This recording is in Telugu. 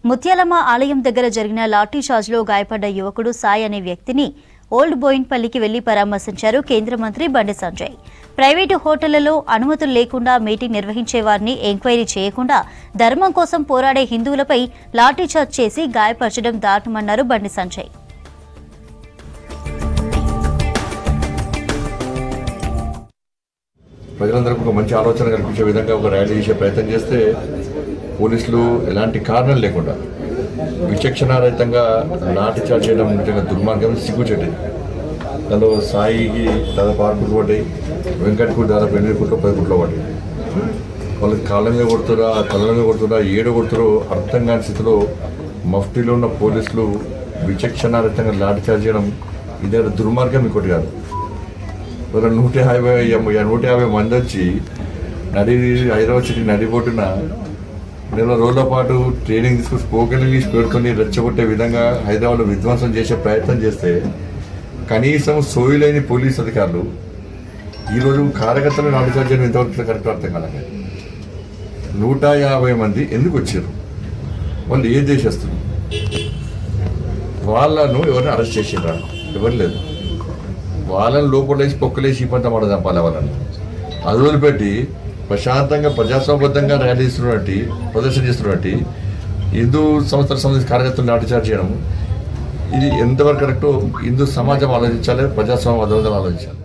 ముత్యాలమ్మ ఆలయం దగ్గర జరిగిన లాఠీ చార్జ్లో గాయపడ్డ యువకుడు సాయి అనే వ్యక్తిని ఓల్డ్ బోయిన్పల్లికి వెళ్లి పరామర్శించారు కేంద్ర మంత్రి బండి సంజయ్. ప్రైవేటు హోటళ్లలో అనుమతులు లేకుండా మీటింగ్ నిర్వహించే వారిని ఎంక్వైరీ చేయకుండా ధర్మం కోసం పోరాడే హిందువులపై లాఠీ చార్జ్ చేసి గాయపరచడం దారుణమన్నారు బండి సంజయ్. ప్రజలందరికీ ఒక మంచి ఆలోచన కల్పించే విధంగా ఒక ర్యాలీ చేసే ప్రయత్నం చేస్తే పోలీసులు ఎలాంటి కారణం లేకుండా విచక్షణారహితంగా లాఠీ చార్జ్ చేయడం నిజంగా దుర్మార్గం, సిగ్గుచేటి. దానిలో సాయికి దాదాపు 6 కోట్లు పడ్డాయి, వెంకట్కు దాదాపు 8 కోట్లు 10 కోట్లు పడ్డాయి. వాళ్ళకి కాళ్ళ మీద కొడుతురా, తల మీద కొడుతురా, కొడుతురో అర్థం కాని స్థితిలో మఫ్టీలో ఉన్న పోలీసులు విచక్షణారహితంగా లాఠీ చార్జ్ చేయడం ఇది దుర్మార్గం, ఇంకోటి కాదు. 150 మంది వచ్చి హైదరాబాద్ సిటీ నడిబొట్టున 4 రోజుల పాటు ట్రైనింగ్ తీసుకుని స్పోకెన్ ఇంగ్లీష్ పెడుకొని రెచ్చగొట్టే విధంగా హైదరాబాద్లో విధ్వంసం చేసే ప్రయత్నం చేస్తే కనీసం సోయిలేని పోలీస్ అధికారులు ఈరోజు కార్యకర్తలు లాఠీ చార్జ్ చేయడం ఎంతవరకు కరెక్ట్ అర్థం కాలేదు. 150 మంది ఎందుకు వచ్చారు, వాళ్ళు ఏం చేసేస్తారు, వాళ్ళను ఎవరిని అరెస్ట్ చేసిండ్రా? ఎవరు లేదు. వాళ్ళని లోపలేసి పొక్కలేసి ఈ పంట మాట చంపాలి. వాళ్ళని అది వదిలిపెట్టి ప్రశాంతంగా ప్రజాస్వామ్యబద్ధంగా ర్యాలీ చేస్తున్నట్టు ప్రదర్శన చేస్తున్నట్టు హిందూ సంస్థలకు సంబంధించిన కార్యకర్తలు లాఠీ చార్జ్ చేయడం ఇది ఎంతవరకు కరెక్టో హిందూ సమాజం ఆలోచించాలి, ప్రజాస్వామ్యం ఆలోచించాలి.